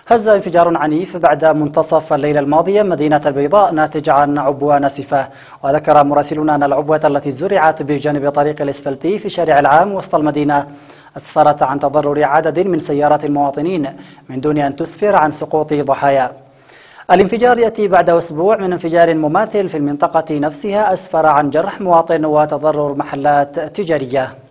هز انفجار عنيف بعد منتصف الليلة الماضية مدينة البيضاء ناتج عن عبوة ناسفة. وذكر مراسلون أن العبوة التي زرعت بجانب طريق الإسفلتي في الشارع العام وسط المدينة أسفرت عن تضرر عدد من سيارات المواطنين من دون أن تسفر عن سقوط ضحايا. الانفجار يأتي بعد أسبوع من انفجار مماثل في المنطقة نفسها أسفر عن جرح مواطن وتضرر محلات تجارية.